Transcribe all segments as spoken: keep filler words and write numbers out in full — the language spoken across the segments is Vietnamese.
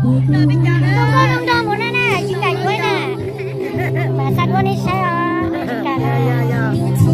Tunggu tunggu mana nè, chúng ta vui nè. Mà sao vui đi sao? Chúng ta nè.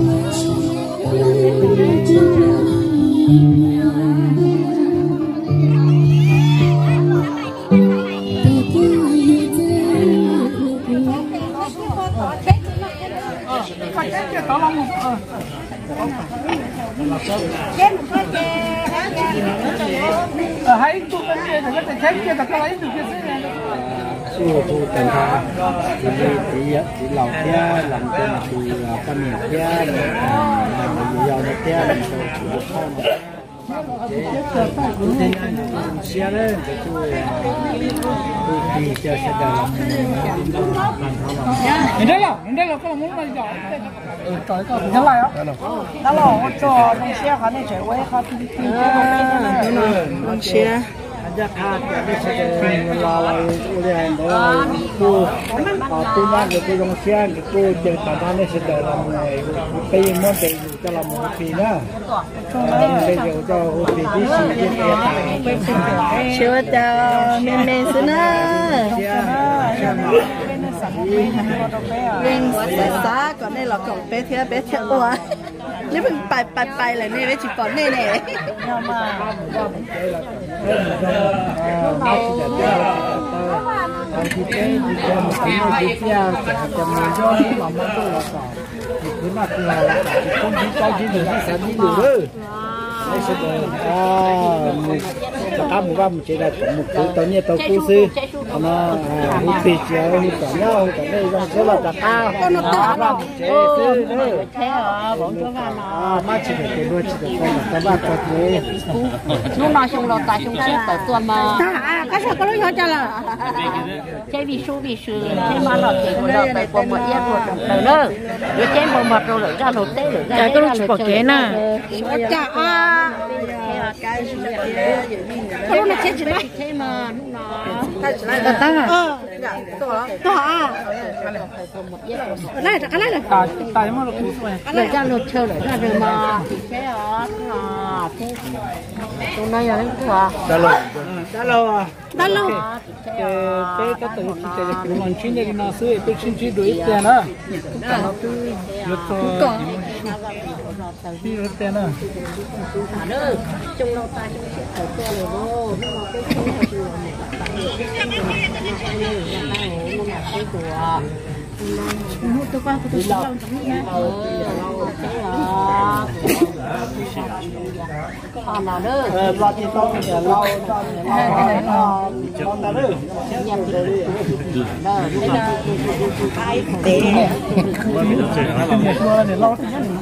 Ở hãy tụi bên kia thì cái thép kia là cái lấy từ kia sẽ này. Xưa thu tiền tha, thì chỉ chỉ lẩu kia, làm cho thì con miệng kia, làm gì giàu nó kia, làm cho chủ con. Thế nên xe đấy, cái chú thì cho xe đạp. Mình đây là, mình đây là có muốn là giỏi. Ừ, trời ơi, thế này á? Đó là cho con xe khá này chạy quay khá thì thì cái con xe. Aja kan, jadi saya lalai oleh anda itu, punya gitu yang sian itu jadi tanahnya sedang pay mau dari dalam mungkinnya, dari jauh dari di sini dia. Siapa tahu memang sana. Bên xã còn đây là cổng bé thía bé thía quá. Nếu mình bài bài bài là này với chị còn này này. Nhưng mà thì cái thì cho một cái nơi đi theo cho mình cho những lòng mong tôi là sao thì cứ mặc là không chỉ cho chỉ được cái sản phẩm được đấy sẽ à một các một vòng chỉ là một cái tàu nhẹ tàu cũ xưa nó hút tiền chéo hút cả nhau cả đây trong số là cả cao nó to lắm xưa đấy Thế à, bọn chúng ta à mà chỉ được cái đôi chỉ được con các bạn có thế lúc nào xong rồi tại chúng ta tự tuần mà à cái sao có lúc cho là chơi vì số vì sự thế mà là thì cũng đâu tại còn một yên một đời nữa để chơi một mặt rồi lại ra lột té rồi ra cái lúc bỏ kế nè chả à cái gì cái lúc này chơi chỉ lại chơi mà lúc nào cái tăng à to à này cái này là tại tại mà nó cũng vậy. để ra lột chơi để ra rồi mà thế à thế tụi này là cái gì đã lâu đã lâu à đã lâu cái cái tự cái cái mình chuyên nghiệp nó xưa cái chuyên chuyên đuổi tiền á. Nó cứ được rồi. Đi được tiền á. nữa trong lâu ta trong sẽ khởi to rồi đó cái cái tôi qua tôi lâu còn nào nữa lo thì to thì lâu cho con ta nữa cái để để lâu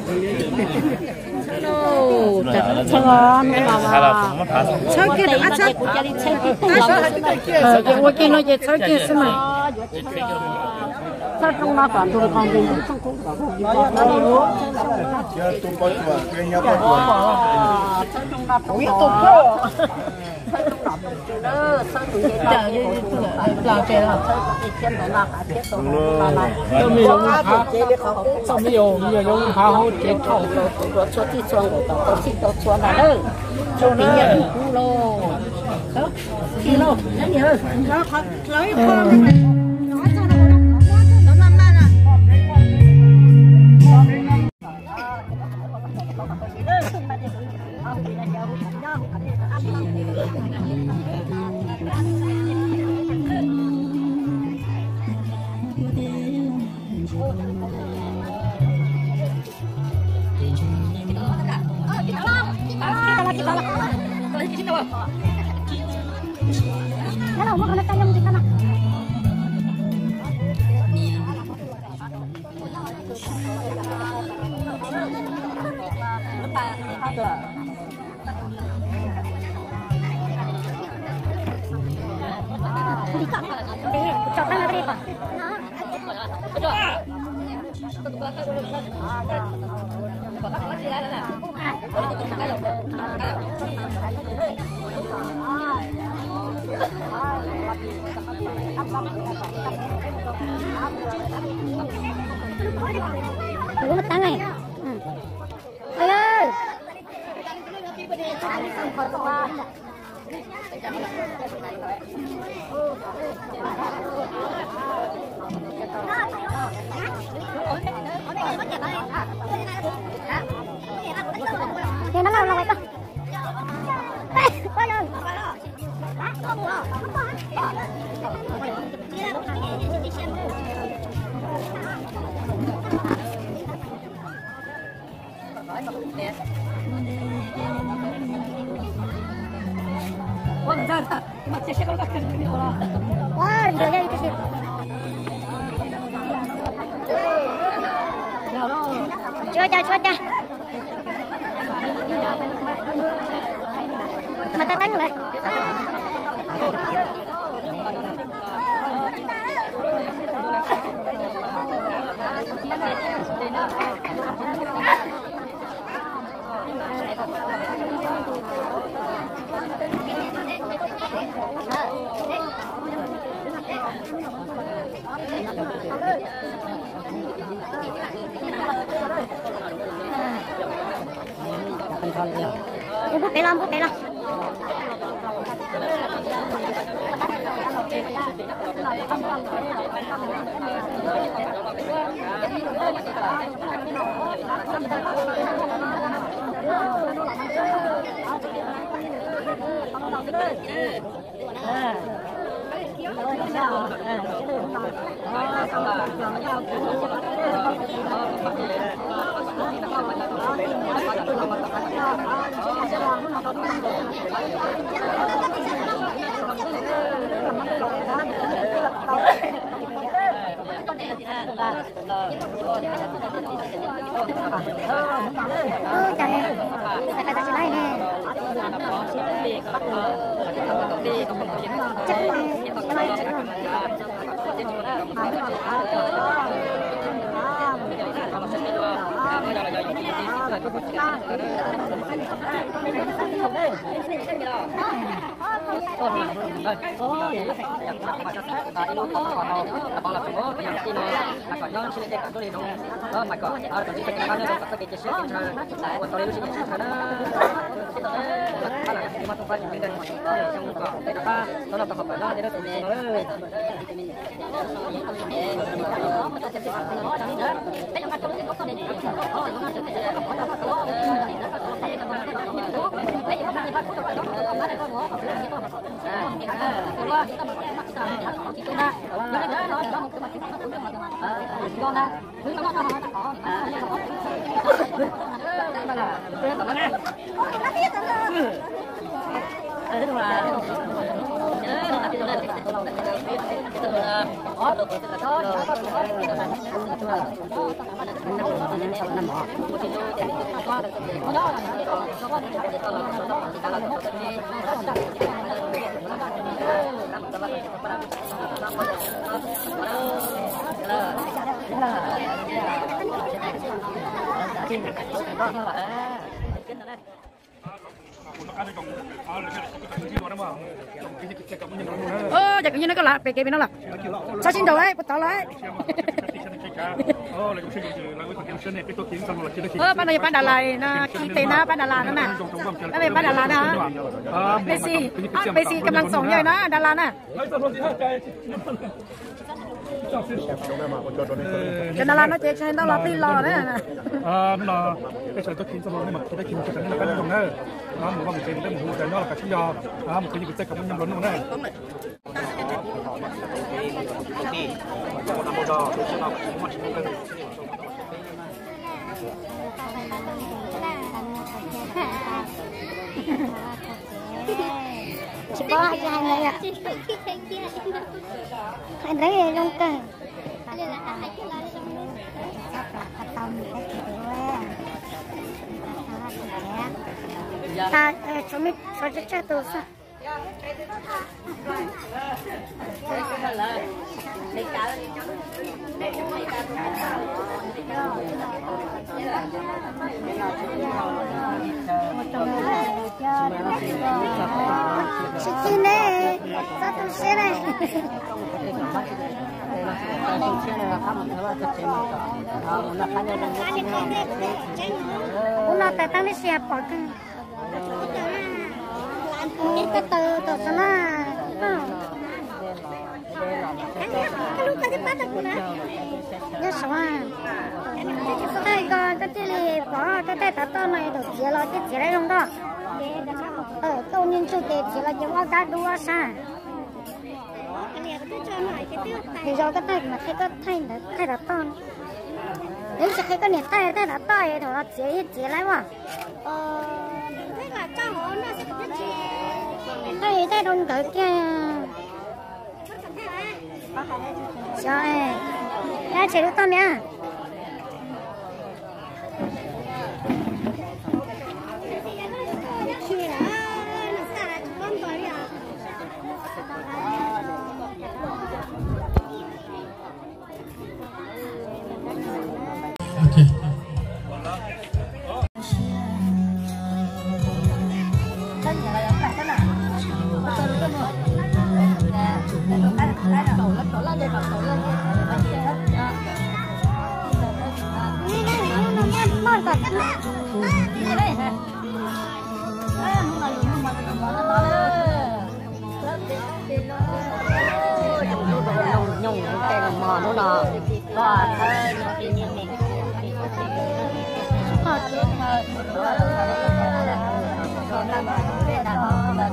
đâu chặt ngon mà chơi cái được ăn chơi của gia đình chơi cái ờ cái cái nó chơi chơi cái gì mà sao trong nó còn tôi còn gì không cũng có gì đó đó chưa tôi có chuyện cái nhau có chuyện sao trong nó cũng tôi có đó sao tụi chị chờ đi làm chơi là chơi cái nó là cả cái tôi là là tôi mình dùng khá xong bây giờ bây giờ dùng khá hốt chết thầu rồi choที่ชวนก็ต้องที่ต้องชวนน่ะเด้อชวนนี่กูโลđóที่โลนั่นนี่เด้อแล้วพักแล้วอีกคนนึงน้อยจังเลยน้ำมันอ่ะ Kalau mau kena tayang di sana. Coba lagi pak. Lulut tangan ya? Ayo. Oh. Wah, dia itu sih. Cuaca, cuaca. Mata tang lại. Bút để làm, bút để làm. Oh, jangan. Kata kata lain ni. Ơ, chắc như nó có lạ, bề kia bên nó lạ. Sao xin đầu ấy, bắt tao lại. Ơ, ban đầu ban Đà Lạt na, khi tên na ban Đà Lạtนั่นน่ะแล้วเป็นban Đà Lạtนะเบซี่เบซี่กำลังส่งใหญ่นะดาราน่ะจะดาราเนาะเจ๊ใช่ต้องรอตีรอเนี่ยนะอ่านั่นล่ะไอ้ฉันก็กินสมองนี่มันได้กินกันนั่นก็ตรงนั้นน้ำหมูว่ามันเป็นได้หมูแต่นอกกับชิ้นยอน้ำมันคือยิ่งเจ๊กับมันยังล้นตรงนั้นchỉ có hai hai người ạ hai đấy luôn cơ ta chúng mình phải chắc chắn tôi sao Sini nih, satu sini. Ulah datang ni siapa kan? Kita tu tu sana. Kalau kau di mana pun ah? Ya semua. Hai con, cái này có cái tay tao này được chia lo cái chia này không đó. ờ câu nhân chủ tịch chỉ là những cái đua xa thì do cái tay mà thấy có thay là thay là con đấy sẽ thấy có niệm tay tay là tay thôi là chế chế lại mà ờ thế là cho họ nó sẽ biết chế tay tay đông tới kia rồi ra chế được con nhá Okay. nhung cái là mò nó nọ và thơ họ chưa thơ còn làm cái đó là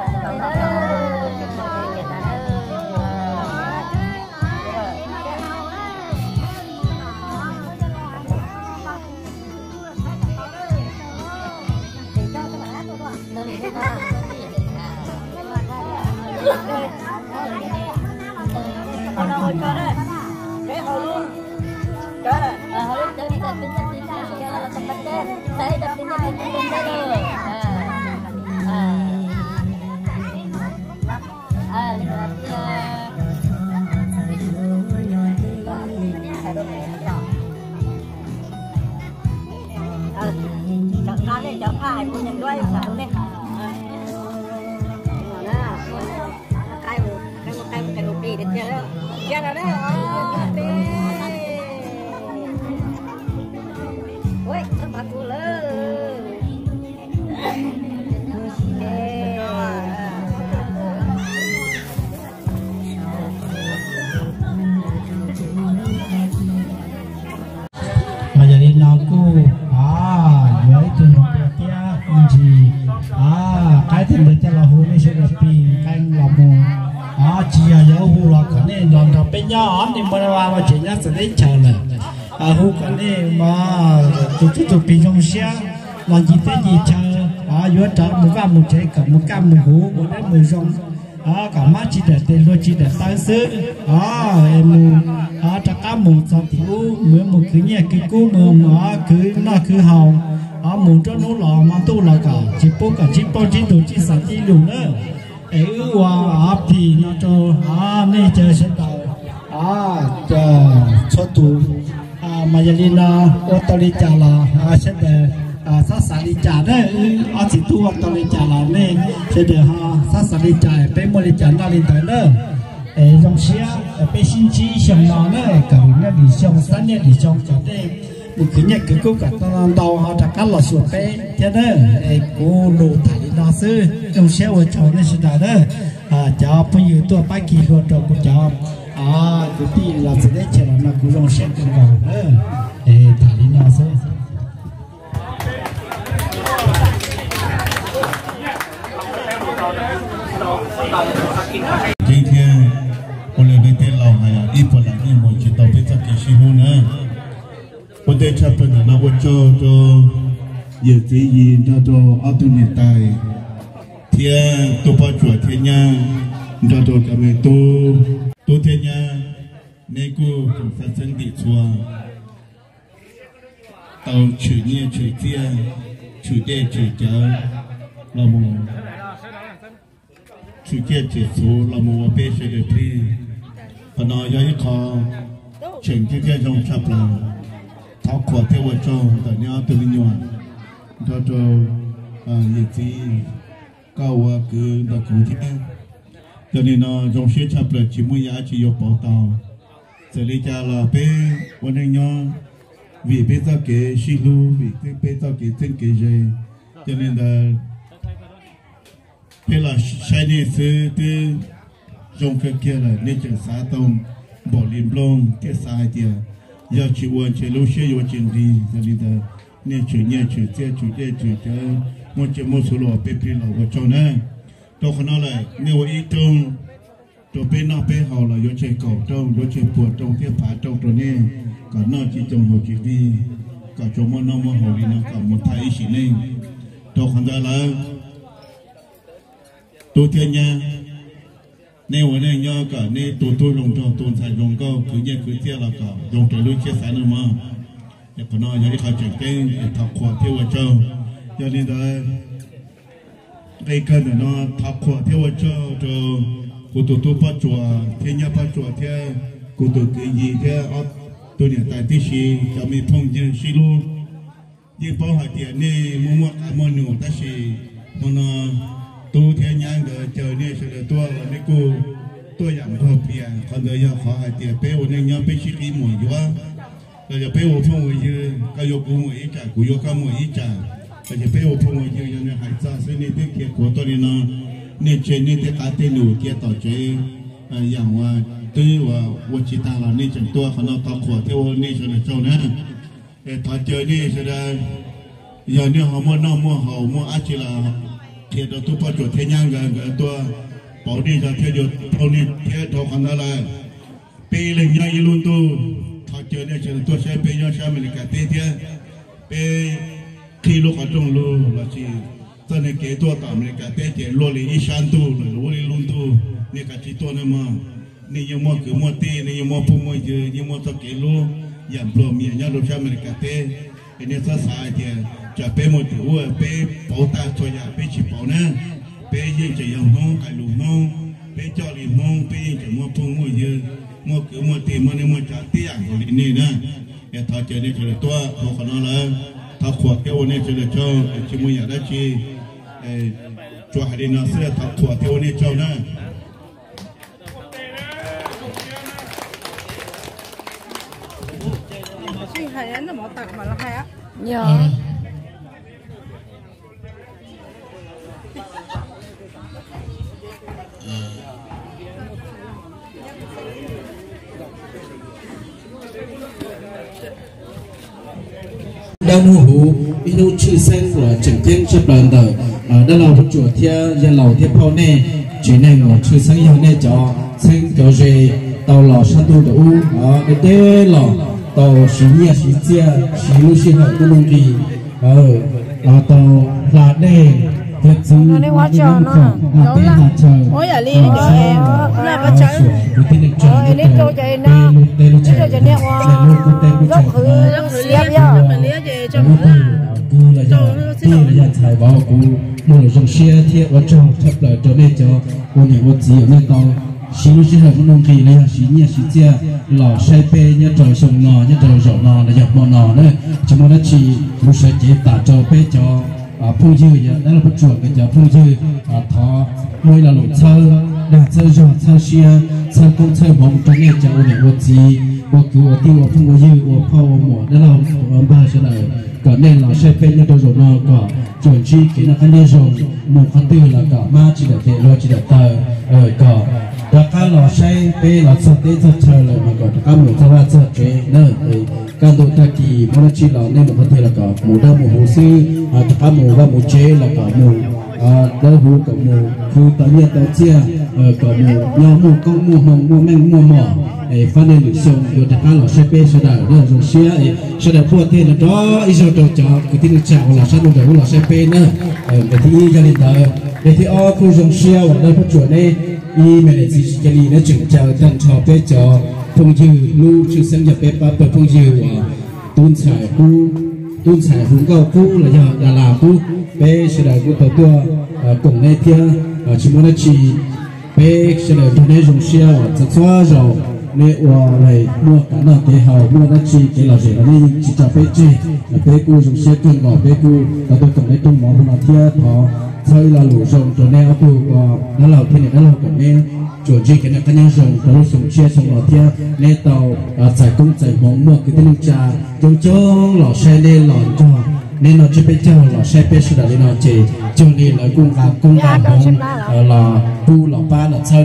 chọn ai cũng nhận đuôi sao nè ai một cái một cái một cái một đi được chưa chưa nào đấy ôi các bạn phụ lớn mà giờ đi nào cô à với từng tia gì à cái thì mình cho là hồ này sẽ là pin canh là mù à chỉ là giờ hồ là cái này làm thằng bên nhau thì mình làm mà chỉ nhá sẽ đến chờ là à hồ cái này mà tụi tụi tụi pin trong xe làm gì thế gì chờ à vừa chờ một cái một trái cả một cái một hồ một cái một rong à cả má chỉ để tiền luôn chỉ để tăng sức à em à chắc cả một sao thì u mới một cứ nhẹ cái cú mà mà cứ nó cứ hào à một cho nó lò mà tu là cả chỉ bố cả chỉ bao chỉ đồ chỉ sản chỉ luôn nữa ấy qua à thì nó cho à này chờ sẽ đầu à chờ cho tu à mà giờ đi là ô tô đi chả là à sẽ để à sát sản đi chả đấy à chỉ tu ô tô đi chả là nên sẽ để ha sát sản đi chả bé mua đi chả nào đi tới nữa trong xe bé sinh chi xong nó nữa cả người đi xong sáng nay đi xong cả đây một cái nhạc cái câu cả tao tao họ đã cắt lọt xuống bé thế đó cô đồ thải nó sư trong xe ở chỗ này sẽ đã đó à cho bây giờ tôi bắt kỳ rồi cho cô cho à cái gì là sẽ để chờ nó cũng trong xe cái vào đó thải nó sư 今天我来为电脑还有一百来年我知道被这个时候呢，我在差不多那我做做也这一那做阿杜年代，天都把做天呀，那做咱们都都天呀，那个发生的错，到去年去天，去年去家，那么。chủ kiện chỉ số là một bê sẽ được đi và nó giống khó chỉnh cái cái trong chập là tháo quạt theo vợ chồng tại nhà từ bên ngoài cho cho à gì gì cao cứ đã cụ thể cho nên nó trong xe chập là chỉ muốn giá chỉ có bảo tàu xử lý cha là bê vấn đề nhau vì bê ta cái xí lu vì bê ta cái tên cái gì cho nên là thế là sai đi sư tư trong cái kia là nên chừng xã tông bỏ liềm lông cái sai kia giờ chỉ uốn chỉ lâu xe uốn chừng đi cho nên là nên chửi nhẹ chửi che chửi che chửi che một chiếc một số lò bê bê lò của cháu nè tôi khả năng là nếu ý trong tôi bên nào bên họ là do chơi cầu trong do chơi buồn trong tiếp phá trong tôi nè cả nó chỉ trong hồ chỉ đi cả chỗ mà nó mà hồ đi nó cả một thay chỉ nên tôi khả năng là tôi thiên nha nếu ở đây nhớ cả nên tôi tôi dùng cho tôi xài dùng câu cứ như cứ theo là cả dùng cho lúc chia sẻ nữa mà để còn nói những cái chuyện cái thhọc khoa theo ở châu cho nên là cái cái này nó thhọc khoa theo ở châu cho cụ tôi tôi bắt chùa theo nhà bắt chùa theo cụ tôi cái gì theo tôi hiện tại tí xí cho mình thông tin xí luôn nhưng bao hạt tiền này mua mua mua nhiều ta xí mà nó tôi theo nhà người chờ này sẽ là tôi là này cô tôi giảm thọ tiền còn giờ giờ khó hạt tiền bé ở đây nhau bé xí cái mồi quá rồi giờ bé ở phong ở dưới cái yêu cô mồi ít trả cô yêu cái mồi ít trả rồi giờ bé ở phong ở dưới giờ này hạt ra sẽ này cái kia của tôi này nó nên trên nên cái cá tên nổi kia tỏi chếอย่างว่าตื้อว่าวันจิตาเรานี่จังตัวขนาดตาขวดเที่ยวนี่จะเจ้านะเออถ้าเจอนี่จะได้อย่างนี้เขามั่วน้องมั่วเขามั่วอาชีลาเที่ยวตัวปัจจุบันเที่ยงกันกับตัวเป่านี่จะเที่ยวเท่านี้เที่ยวเท่าขนาดอะไรปีเลยยังยิ่งลุ้นตัวถ้าเจอเนี่ยจะตัวใช้ปีย้อนใช้มันกับเที่ยวปีขี่ลูกกระจงลูกละชีตอนนี้เกี่ยตัวต่ำเลยกับเที่ยวลูกเลยอีชันตัวเลยลูกเลยลุ้นตัวนี่กับที่ตัวนั่นมานี่ยังมั่วคือมั่วตีนี่ยังมั่วพุ่งมั่วเยอะยังมั่วตะเกียลูอย่างปลอมอย่างนี้เราใช้มันกับเต้อันนี้ถ้าสายเดียจะเป็นหมดถือว่าเป็นเป่าตาตัวยาเป็นฉีดเป่านะเป็นยิ่งจะยังน้องไอ้ลูกน้องเป็นเจ้าลิมองเป็นยิ่งจะมั่วพุ่งมั่วเยอะมั่วคือมั่วตีมั่วนี่มั่วจะตีอย่างคนนี้นะแต่ถ้าเจอเนี่ยเจอตัวพอขนาดแล้วถ้าขวดแก้วเนี่ยเจอเจ้าชิมุยอยากได้ชีจัวหาดินาเสือถ้าขวดแก้วเนี่ยเจ้านะ係都冇特咪咯，係啊。 有。 đang hú inu chữ sen của trường tiên chấp đoàn đời đã lâu một chuột theo dân lâu theo phao nè chỉ nên một chữ sen nhau nè cho sen cho gì tàu lò sang tu đủ để để lò tàu xí nhẹ xí chia xí lu xí hợp của lông kỳ ờ là tàu là đê thật sự là những con là tên là trời ôi à li nó cho em là bắt trời ôi li cho trời nó li cho trời nè hoa gốc khử xếp nhau cho cứ là do tuy là do thầy bảo cô mua được trong xe thiệt và trong chấp lời cho nên cho cô những vật gì ở nơi tàu xí lu xí hợp của lông kỳ này xí nhẹ xí chia lò say pe nhá trời sông nò nhá trời rậu nò là dọc mò nò đấy cho nên nó chỉ một sợi chỉ tả cho pe cho phong dư nhá đó là bắt chuột cái cho phong dư thọ nuôi là lục thơ đã thơ rồi thơ xia thơ công thơ bóng trong này cho những vật gì vật cứ ở tiêu ở phong có dư ở phao mỏ đó là ở ba sẽ là cả nên là say pe nhá trời rậu nò cả chuẩn chi cái là anh đi rồi một phần tư là cả ma chỉ là để lo chỉ là tờ ở cả đã cá lò say pe là sọt tế sọt trời là mà còn cá mù thao sọt chế nữa cá đồ ta kỳ mà nó chỉ là nên một vấn đề là cả mù đa mù hồ sư cá mù và mù chế là cả mù đa hú cả mù cứ tự nhiên tự chia cả mù nhau mù công mù hồng mù men mù mỏ phát nên được xong rồi đã cá lò say pe sẽ đào nữa rồi xía sẽ đào buat thế là đó ít rồi cho cái tin chào là sao được lò say pe nữa để thì gia đình ta để thì ở khu rừng xía ở đây phát triển này y mẹ lại chỉ cái gì nó chừng chờ thằng trò bé cho phong dư lu chữ sáng nhập bé ba bờ phong dư tuôn xài cu tuôn xài hướng cao cu là giờ là là cu bé sẽ là cu tàu tua cùng này kia chỉ muốn nó chỉ bé sẽ là trong này dùng xe chặt xóa rồi nè và này mua cả nó cái hào mua nó chỉ cái là gì là đi chỉ cho bé chơi là bé cu dùng xe cân gò bé cu là tôi cùng này tung mỏ của nó kia thọ thôi là lũ rồng cho nên aku nó là thế này nó là cái này chỗ gì cái này cái nhau rồng nó dùng chia xong rồi kia nên tàu giải công giải bóng mua cái tên trà trong chỗ lò xe lên lò cho nên nó chỉ biết cho lò xe biết sự là nó chỉ cho nên là cung cả cung cả bóng là tu lò ba là sao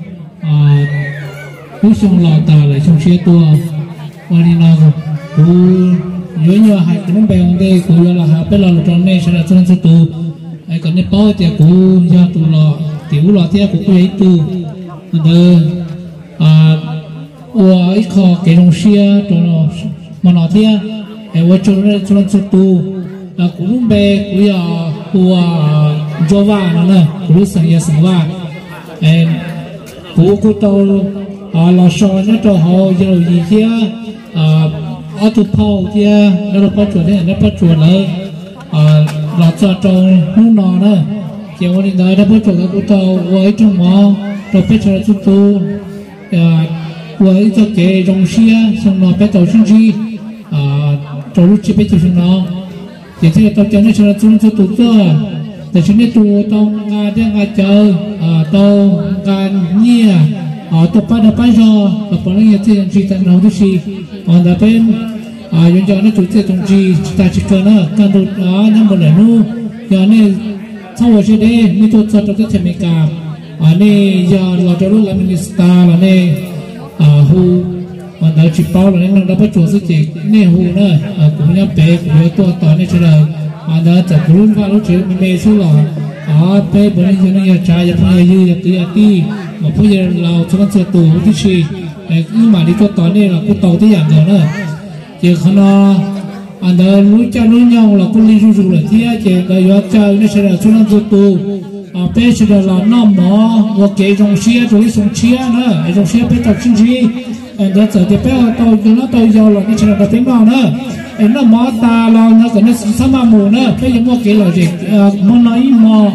cú xong lò tà lại xong xe tua và đi nào cú nhớ nhớ hai cái nấm bèo đây cú là hai cái lò trong này sẽ là chân sự tu ai còn nên bao thì cũng do tụ lọ tiểu lọ thì cũng quay tụ đờ à ủa ít khó cái đồng xia cho nó mà nó thì ai vợ chồng nó cho nó xuất tụ là cũng bé cũng giờ ủa cho vào nó nè cũng sang nhà sang vào em cũng cũng tàu à lò xo nó cho họ giờ gì chứ à ở tụ phao chứ nó bắt chuột đấy nó bắt chuột nữa à lò xo trong nước nọ nữa chiều hôm nay nó bắt chuột cái cũng tàu với trong mỏ rồi bắt chuột chút tu à với cho cái rong xia xong nó bắt tàu sinh chi à cho lúc chỉ bắt tàu sinh nó thì thế tàu cho nó cho nó chung cho tụ cơแต่ฉันได้ตัวตรงงานที่งานเจอตรงงานเนี่ยตัวป้าตัวป้าจอตัวป้าเนี่ยที่ยังจีตันเราทุกทีอันนั้นเป็นยังจะนั่งจุดที่ตรงจีตาชิคเนอร์การดูอ่านั่งบนไหนนู้อย่างนี้ถ้าว่าเช่นนี้มีตัวสัตว์ที่อเมริกาอันนี้อย่างเราจะรู้ลามินิสตาร์อันนี้ฮูอันนั้นชิปเป้าอันนี้เราได้ประจุสิจินี่ฮูเนอร์กลุ่มยังเป๊ะกลุ่มตัวต่อนี่เฉลยอันนั้นจะกลุ่มว่ารู้เชื่อมีเมสุลาอ๋อเป๊ะบริษัทนี้จะใช้จะพยายามจะตีตีมาพูดเราชนะเสือตัวที่ชีไอ้ยี่หมาที่ตัวต่อนี่เราก็ต่อที่อย่างเดียวเนอะเจ้าขณะอันนั้นรู้จักรู้ยังเราก็รีรู้เลยที่เจ้าเราอยากจะนี่เฉลยชนะเสือตัวอ่าเป๊ะเฉลยเราหน้าหมอว่าเกย์จงเชียตัวที่ส่งเชียเนอะไอ้จงเชียเป๊ะตัดชิ้นชีอันนั้นจะเป๊ะตัวอยู่แล้วตัวยาวเรานี่เฉลยเราเป็นบ้าเนอะไอ้น้าหมอตาเราเนอะก็เนี่ยสมามูเนอะเป๊ะยังว่าเกย์เราเด็กมันน้อยหมอ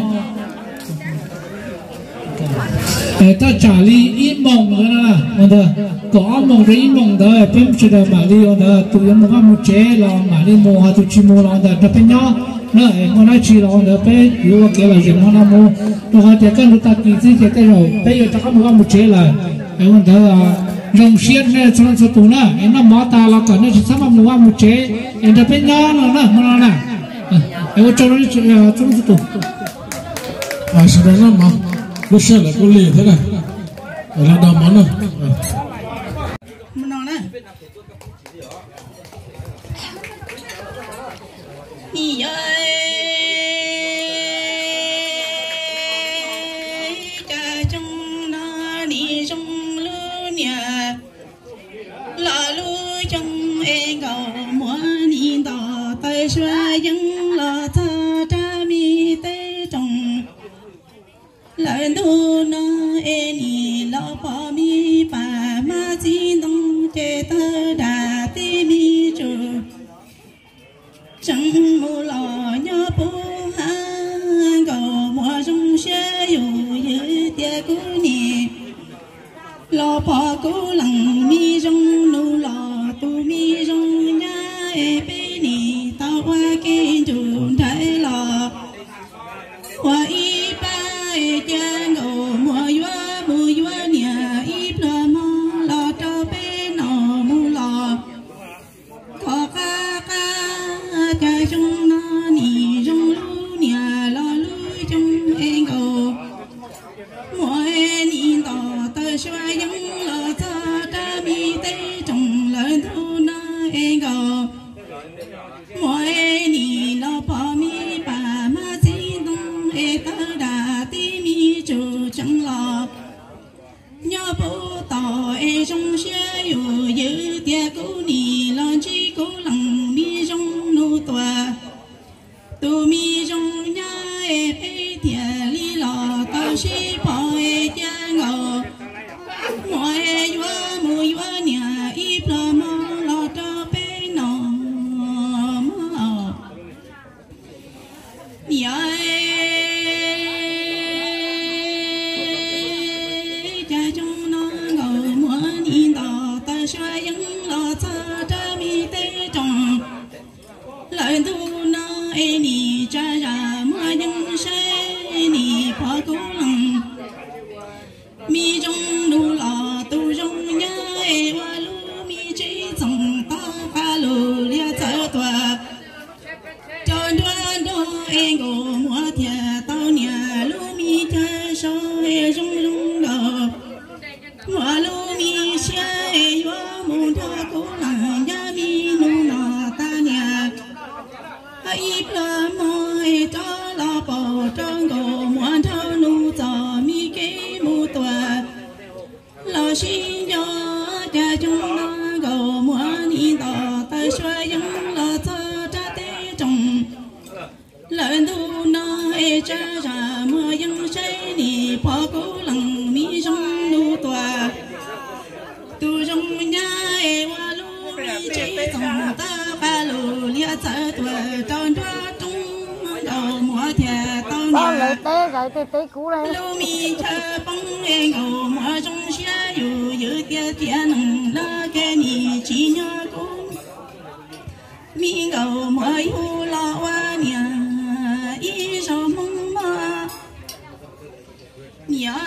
แต่ถ้าจ่าลีอีมงก็นะมันเถอะก็อ้อมงหรืออีมงเถอะเป็นชุดมาลีมันเถอะตัวยังมันก็มุเจลองมาลีโมฮาตุชิโมลองเถอะแต่เป็นย่อเนอะมันน่าชีลองเถอะเป็นอยู่ว่าเกี่ยวกับเรื่องมันนะโมตัวเขาจะกันรู้ตัดกี่สิ่งจะได้เราเป็นอยู่แต่เขามันก็มุเจเลยไอ้มันเถอะยงเชียนเนี่ยชนสตูนะไอ้น้าหมอตาเราก่อนเนี่ยสามารถมันว่ามุเจไอ้แต่เป็นย่อนะนะมันนะไอ้ว่าชนนี่ชนสตูอ่าแสดงว่ามาลูกเสือเลยกูเลี้ยเท่าไหร่เราดำมันนะมันนอนนะนี่ยัยจะจงนานี่จงลูเนี่ยลาลูจงเองก็มัวนี่ต่อแต่ช่วยยังลาเธอจะมีแต่จงlời tu nó e ni lo bỏ mi bà ma chi đông chế tơ đà ti mi chu chẳng mù lò nhớ bố ha cầu mùa trong xe dù dưới tia cú nì lo bỏ cú lằng mi trong nụ lò tu mi trong nhá e bê nì tao qua kinh chu thấy lò qua y cha ngô mùa yua mùa yua nhà ít là mò lò cho bên nọ mù lò có ca ca ca trong nó nì trong lu nhà lò lu trong em ngô mùa em nhìn tỏ tơ xoay những lò thơ ta mi tê trong lời thu nó em ngô mùa em nhìn lò bỏ mi bà ma chi đông e tơ đà chu chẳng lo nhớ bố tỏ e trong xe dù giữ tia cú nì lon chi cú lằng mi trong nụ tòa tu mi trong nhá e bê tia li lò tao chi bỏ e cha ngầu mùa e yua mùa yua nhà ít lo mò lo cho bê nọ mò nhà lời tu nó e ni cha ra mua nhân say ni bỏ cố lòng mi trong đủ lò tu trong nhớ e qua lu mi chỉ trong ta pha lu lia thở tòa cho đoan đó e ngô mua thia tao nhà lu mi cha so e trong lung lò mua lu mi xa e qua môn tha cố lòng nhà mi nu nọ ta nhà ít là môi cho lo bầu trong cổ muốn thâu nu gió mi kế mu tua lo xin cho cha chúng nó cổ muốn đi tỏ tay xoay những lo cho cha tế trồng lời thu nó e cha ra mưa những say đi bỏ cố lăng mi trong nu tua tu trong nhà e qua lu mi chế trong ta ba lu lia cha tua trong cho trong đầu mùa hè tao con nhà lấy té rồi té té cũ đây lu mi cha bông e ngầu mùa trong xe dù giữ tia tia nằng la cái ni chỉ nhớ cũng mi ngầu mùa hu lo wa nhà y sao mong ma nhà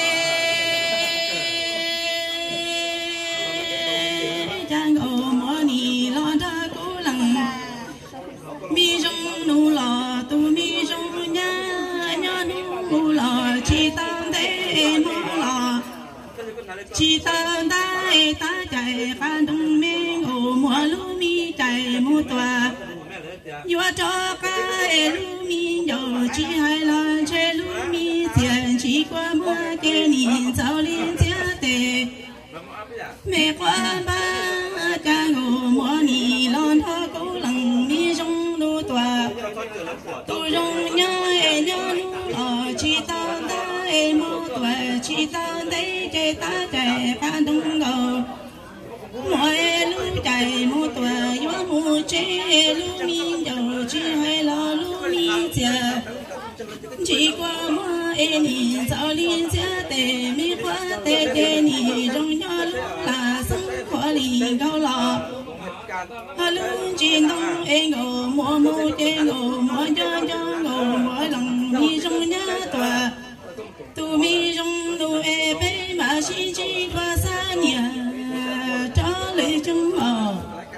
cha ngầu mùa ni lo ra cố lằng mi trong nu lò tu mi trong nhà nhà nu lò chỉ tam thế nu lò chỉ tam đại ta chạy phan đông men ngô mùa lu mi chạy mu tòa yêu cho cái lu mi yo chỉ hai lần chơi lu mi tiền chỉ qua mùa kia nhìn sao liên chia tề mẹ qua ba cha ngô mùa ni lon thơ cố lằng mi trong nu tòa tu trong nhà nhà nu ở chỉ ta đại mu tòa chỉ ta đây chơi ta chạy phan đông ngô mọi lu chạy mu tòa yêu mu chơi lu mi yo chỉ hai lo lu mi chia chỉ qua mùa em nhìn sao liên chia tề mi qua tề tề ni trong nhà lu là sống khó lì cao lò lu trên đông em ngô mùa mùa chơi ngô mùa cho cho ngô mùa lòng mi trong nhà tòa tu mi trong tu e bé mà chỉ chỉ qua xa nhà cho lấy trong mờ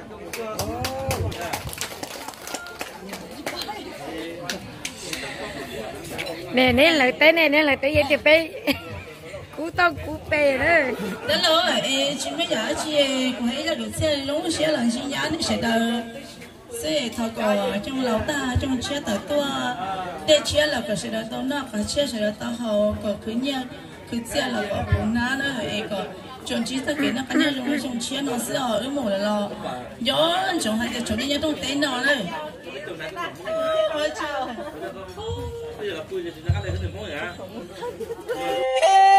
nè nè lời té nè nè lời té vậy thì bé cú tao cú bé đó đó là e chỉ mấy giờ chỉ của ấy là được xe lúng xe lần chỉ giá nó sẽ đỡ xe thọ cò trong lẩu ta trong xe tờ tua để xe là có sẽ đỡ tao nó có xe sẽ đỡ tao hậu có cứ nhớ cứ xe là có bốn ná nữa e có trong chỉ tất cả nó cái này trong trong xe nó sẽ ở một là lo gió trong hai cái chỗ này trong tên nó này ôi trời. Bây giờ là tôi thì nó ăn đây hết được mỗi hả?